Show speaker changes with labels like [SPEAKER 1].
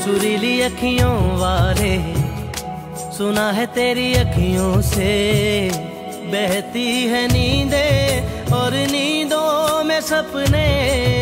[SPEAKER 1] सुरीली अखियों वाले, सुना है तेरी अखियों से बहती है नींदें और नींदों में सपने।